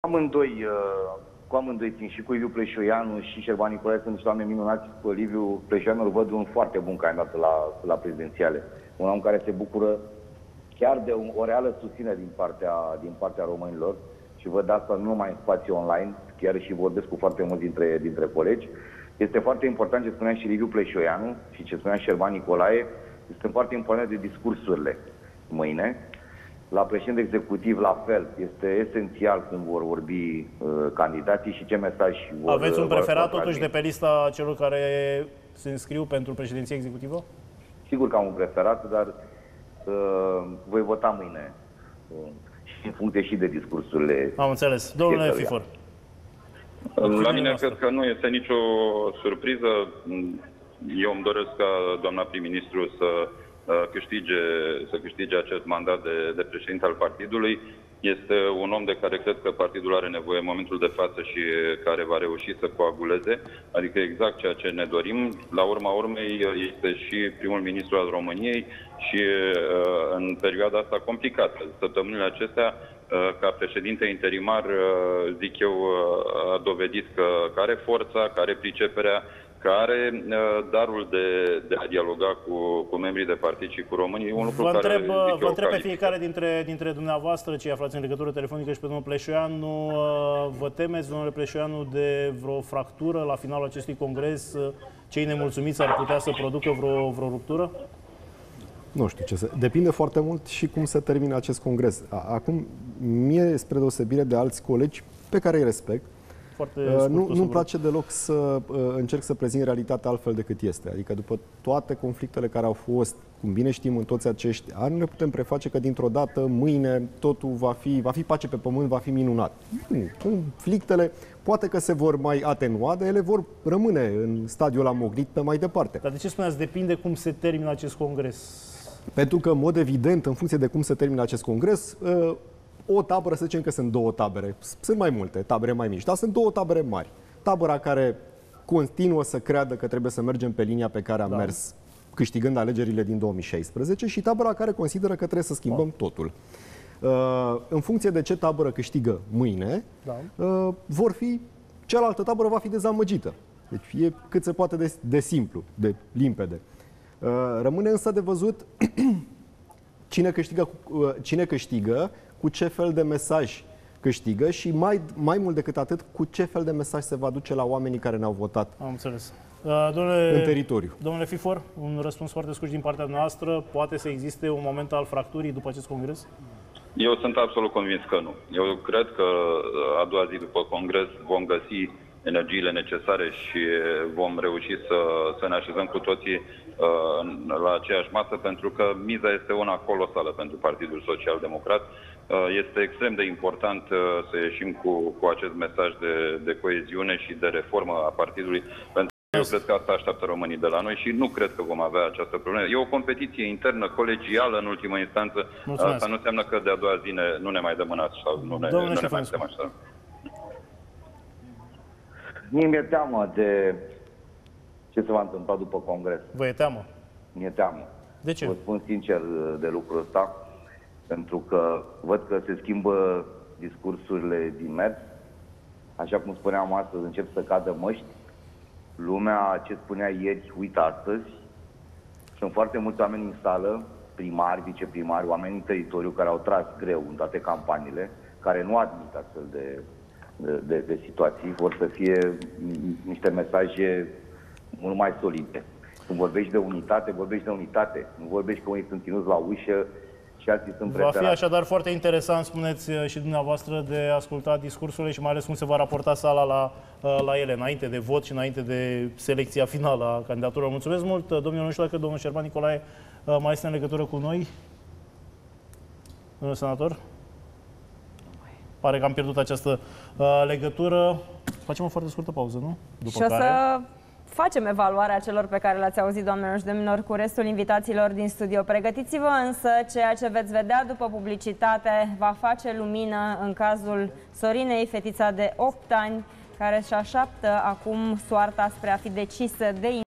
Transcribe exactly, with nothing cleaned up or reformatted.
Amândoi, cu amândoi țin, și cu Liviu Pleșoianu și Șerban Nicolae sunt niște oameni minunați. Cu Liviu Pleșoianu îl văd un foarte bun candidat la, la prezidențiale. Un om care se bucură chiar de o reală susținere din partea, din partea românilor și văd asta nu numai în spațiu online, chiar și vorbesc cu foarte mulți dintre, dintre colegi. Este foarte important ce spunea și Liviu Pleșoianu și ce spunea Șerban Nicolae, este foarte important de discursurile mâine. La președinte executiv, la fel, este esențial cum vor vorbi uh, candidații și ce mesaj vor... Aveți un preferat vor totuși de pe lista celor care se înscriu pentru președinție executivă? Sigur că am un preferat, dar uh, voi vota mâine uh, și în funcție și de discursurile... Am înțeles. Domnule Fifor. La mine cred că nu este nicio surpriză. Eu îmi doresc ca doamna prim-ministru să câștige, să câștige acest mandat de, de președinte al partidului. Este un om de care cred că partidul are nevoie în momentul de față și care va reuși să coaguleze, adică exact ceea ce ne dorim. La urma urmei este și primul ministru al României și în perioada asta complicată. Săptămânile acestea, ca președinte interimar, zic eu, a dovedit că are forța, că are priceperea, care are darul de, de a dialoga cu, cu membrii de partid și cu românii. Un lucru vă care, întreb, zic vă eu, întreb pe fiecare dintre, dintre dumneavoastră, cei aflați în legătură telefonică și pe domnul Pleșoianu, vă temeți, domnule Pleșoianu, de vreo fractură la finalul acestui congres? Cei nemulțumiți ar putea să producă vreo, vreo ruptură? Nu știu ce să... Depinde foarte mult și cum se termină acest congres. Acum, mie, spre deosebire de alți colegi pe care îi respect, Uh, nu, nu-mi place deloc să uh, încerc să prezint realitatea altfel decât este. Adică după toate conflictele care au fost, cum bine știm în toți acești ani, nu ne putem preface că dintr-o dată, mâine, totul va fi, va fi pace pe pământ, va fi minunat. Nu. Conflictele poate că se vor mai atenua, dar ele vor rămâne în stadiul amogrit pe mai departe. Dar de ce spuneați, depinde cum se termină acest congres? Pentru că, în mod evident, în funcție de cum se termină acest congres, uh, o tabără, să zicem că sunt două tabere, sunt mai multe tabere mai mici, dar sunt două tabere mari. Tabăra care continuă să creadă că trebuie să mergem pe linia pe care am da. mers câștigând alegerile din două mii șaisprezece și tabăra care consideră că trebuie să schimbăm da. totul. Uh, în funcție de ce tabără câștigă mâine, da. uh, vor fi, cealaltă tabără va fi dezamăgită. Deci e cât se poate de, de simplu, de limpede. Uh, rămâne însă de văzut cine câștigă, uh, cine câștigă cu ce fel de mesaj câștigă și mai, mai mult decât atât, cu ce fel de mesaj se va duce la oamenii care ne-au votat. Am înțeles. Uh, domnule, în teritoriu. Domnule Fifor, un răspuns foarte scurt din partea noastră. Poate să existe un moment al fracturii după acest congres? Eu sunt absolut convins că nu. Eu cred că a doua zi după congres vom găsi energiile necesare și vom reuși să, să ne așezăm cu toții uh, la aceeași masă, pentru că miza este una colosală pentru Partidul Social Democrat. Uh, este extrem de important uh, să ieșim cu, cu acest mesaj de, de coeziune și de reformă a partidului, pentru că eu cred că asta așteaptă românii de la noi și nu cred că vom avea această problemă. E o competiție internă, colegială în ultimă instanță. Mulțumesc. Asta nu înseamnă că de a doua zi ne, nu ne mai dăm mânați sau nu ne, nu ne mai putem așa. Mie mi-e teamă de ce se va întâmpla după congres. Vă e teamă? Mi-e teamă. De ce? Vă spun sincer de lucrul ăsta, pentru că văd că se schimbă discursurile din mers. Așa cum spuneam astăzi, încep să cadă măști. Lumea, ce spunea ieri, uită astăzi. Sunt foarte mulți oameni în sală, primari, viceprimari, oameni în teritoriu care au tras greu în toate campaniile, care nu admit astfel de... De, de, de situații, vor să fie niște mesaje mult mai solide. Când vorbești de unitate, vorbești de unitate. Nu vorbești că unii sunt ținuți la ușă și alții sunt preferați. Va fi așadar foarte interesant, spuneți și dumneavoastră, de ascultat discursurile și mai ales cum se va raporta sala la, la ele, înainte de vot și înainte de selecția finală a candidaturilor. Mulțumesc mult, domnul, nu știu dacă domnul Șerban Nicolae mai este în legătură cu noi. Domnul senator? Pare că am pierdut această uh, legătură. Facem o foarte scurtă pauză, nu? După și o care... să facem evaluarea celor pe care le-ați auzit, doamnelor și domnilor, cu restul invitațiilor din studio. Pregătiți-vă însă, ceea ce veți vedea după publicitate va face lumină în cazul Sorinei, fetița de opt ani, care își așteaptă acum soarta spre a fi decisă de